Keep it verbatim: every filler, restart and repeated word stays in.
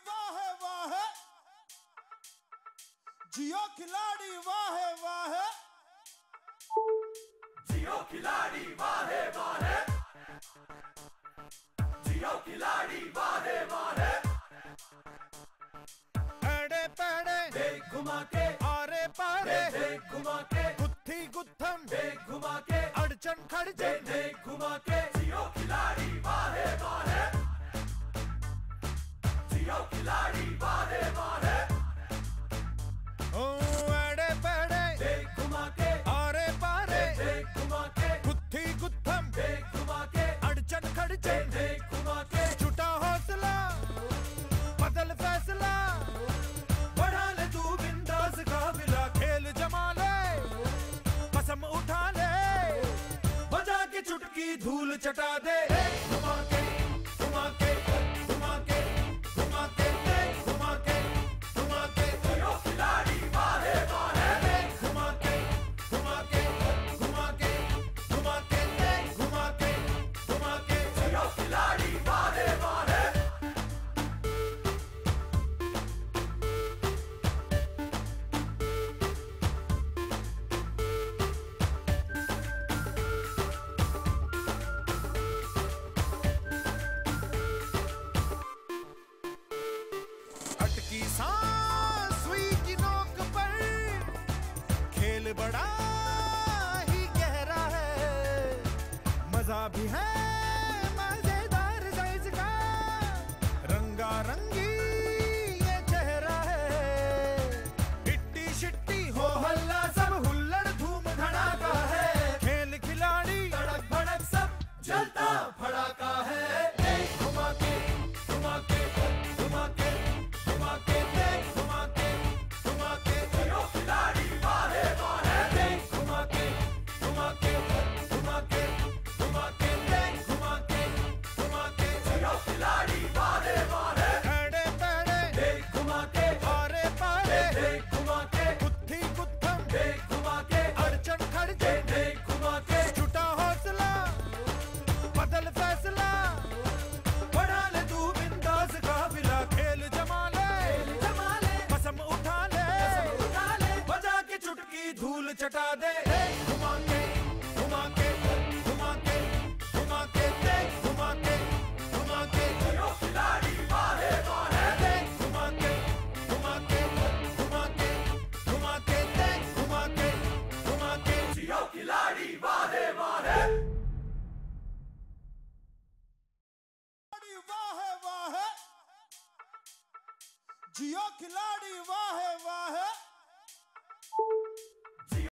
वाह वाह, जियो खिलाड़ी वाह वाह, जियो खिलाड़ी वाह वाह, जियो खिलाड़ी वाह वाह। एड़े पेड़े देख घुमा के, आरे पारे देख घुमा के, गुत्थी गुत्थम देख घुमा के, अड़चन खड़चन देख घुमा के। जियो खिलाड़ी वाह वाह, जियो खिलाड़ी वाह वाह। ओ एड़े पेड़े देख घुमा के, आरे पारे देख घुमा के, गुत्थी गुत्थम देख घुमा के, अड़चन खड़चन देख घुमा के। छुटा हौसला बदल फैसला, बढ़ा ले तू बिंदास काबिला, खेल जमा ले कसम उठा ले, बजा के चुटकी धूल चटा दे। घुमा के घुमा के घुमा के घुमा के, देख घुमा के घुमा के। जियो खिलाड़ी वाह वाह, देख घुमा के घुमा के घुमा के घुमा के, देख घुमा के घुमा के। जियो खिलाड़ी वाह वाह। अटकी सांस सुई की नोक पर, खेल बड़ा ही गहरा है, मजा भी है मजेदार साइज का, रंगा रंगी ये चेहरा है, इट्टी शिट्टी हो हल्ला सब हुल्लड़ धूम धड़ाका है, खेल खिलाड़ी तड़क भड़क सब जलता भड़ाका है। देख घुमा के घुमा के घुमा के घुमा के, देख घुमा के घुमा के। जियो खिलाड़ी वाह वाह, देख घुमा के घुमा के घुमा के घुमा के, देख घुमा के घुमा के। जियो खिलाड़ी वाह वाह, एड़े पेड़े देख घुमा के, आरे पारे देख घुमा के, गुत्थी गुत्थम देख घुमा के, अड़चन खड़चन देख घुमा के। छुटा हौसला बदल फैसला, बढ़ा ले तू बिंदास काबिला, खेल जमा ले जमा ले, कसम उठा ले, उठा ले, बजा के चुटकी धूल चटा दे। घुमा के घुमा के घुमा के घुमा के, देख घुमा के घुमा के, जियो खिलाड़ी वाह वाह, देख घुमा के घुमा के घुमा के घुमा के, देख घुमा के घुमा के। जियो खिलाड़ी वाह वाह। वाह वाह, जियो खिलाड़ी वाह वाह।